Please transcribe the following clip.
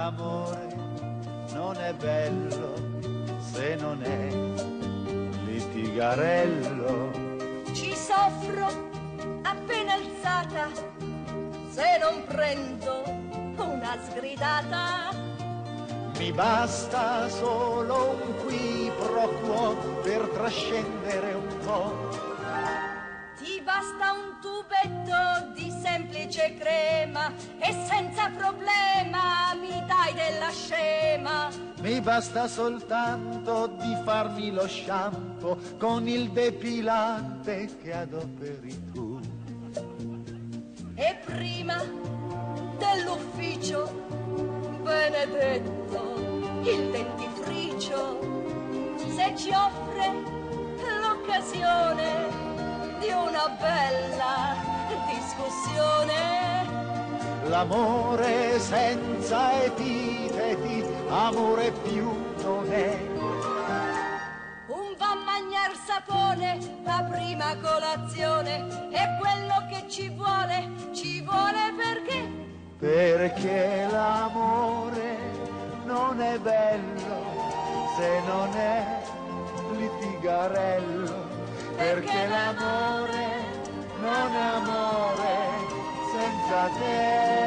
l'amore non è bello se non è litigarello. Ci soffro appena alzata se non prendo una sgridata. Mi basta solo un qui pro quo per trascendere un po'. Ti basta un tubetto di semplice crema e senza problema mi dai della scema. Mi basta soltanto di farmi lo shampoo con il depilante che adoperi tu. E prima dell'ufficio, benedetto, il dentifricio, se ci offre l'occasione di una bella discussione. L'amore senza epiteti, amore più non è. Un va a mangiar sapone, la prima colazione, è quello che ci vuole perché? Perché l'amore non è bello se non è litigarello. Perché l'amore non è amore senza te.